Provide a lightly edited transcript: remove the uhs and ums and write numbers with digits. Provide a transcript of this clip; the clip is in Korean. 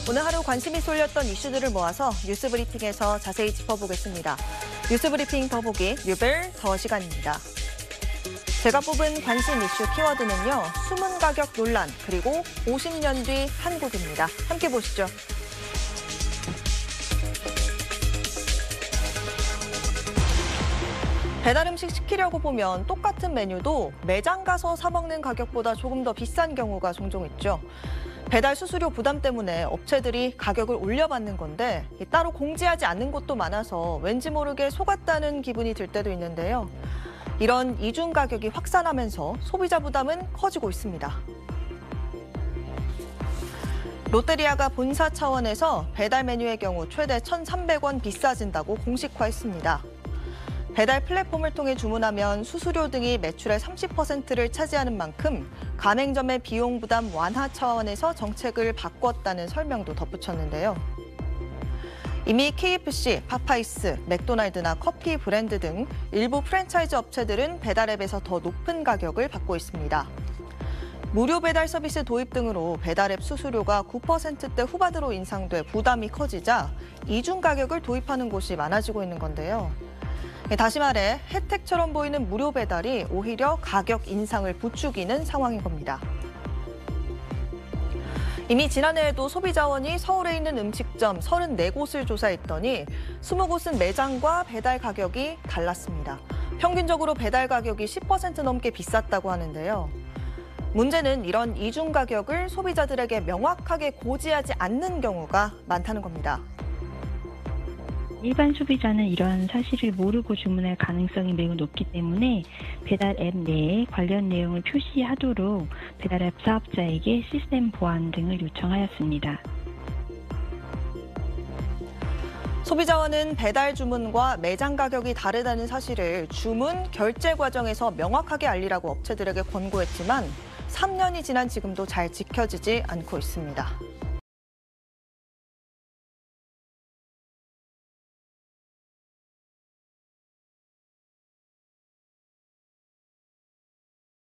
오늘 하루 관심이 쏠렸던 이슈들을 모아서 뉴스브리핑에서 자세히 짚어보겠습니다. 뉴스브리핑 더보기 뉴벨 더 시간입니다. 제가 뽑은 관심 이슈 키워드는요. 숨은 가격 논란, 그리고 50년 뒤 한국입니다. 함께 보시죠. 배달 음식 시키려고 보면 똑같은 메뉴도 매장 가서 사 먹는 가격보다 조금 더 비싼 경우가 종종 있죠. 배달 수수료 부담 때문에 업체들이 가격을 올려받는 건데 따로 공지하지 않는 곳도 많아서 왠지 모르게 속았다는 기분이 들 때도 있는데요. 이런 이중 가격이 확산하면서 소비자 부담은 커지고 있습니다. 롯데리아가 본사 차원에서 배달 메뉴의 경우 최대 1,300원 비싸진다고 공식화했습니다. 배달 플랫폼을 통해 주문하면 수수료 등이 매출의 30%를 차지하는 만큼 가맹점의 비용 부담 완화 차원에서 정책을 바꿨다는 설명도 덧붙였는데요. 이미 KFC, 파파이스, 맥도날드나 커피 브랜드 등 일부 프랜차이즈 업체들은 배달 앱에서 더 높은 가격을 받고 있습니다. 무료 배달 서비스 도입 등으로 배달 앱 수수료가 9%대 후반으로 인상돼 부담이 커지자 이중 가격을 도입하는 곳이 많아지고 있는 건데요. 다시 말해 혜택처럼 보이는 무료 배달이 오히려 가격 인상을 부추기는 상황인 겁니다. 이미 지난해에도 소비자원이 서울에 있는 음식점 34곳을 조사했더니 20곳은 매장과 배달 가격이 달랐습니다. 평균적으로 배달 가격이 10% 넘게 비쌌다고 하는데요. 문제는 이런 이중 가격을 소비자들에게 명확하게 고지하지 않는 경우가 많다는 겁니다. 일반 소비자는 이런 사실을 모르고 주문할 가능성이 매우 높기 때문에 배달 앱 내에 관련 내용을 표시하도록 배달 앱 사업자에게 시스템 보안 등을 요청하였습니다. 소비자원은 배달 주문과 매장 가격이 다르다는 사실을 주문, 결제 과정에서 명확하게 알리라고 업체들에게 권고했지만 3년이 지난 지금도 잘 지켜지지 않고 있습니다.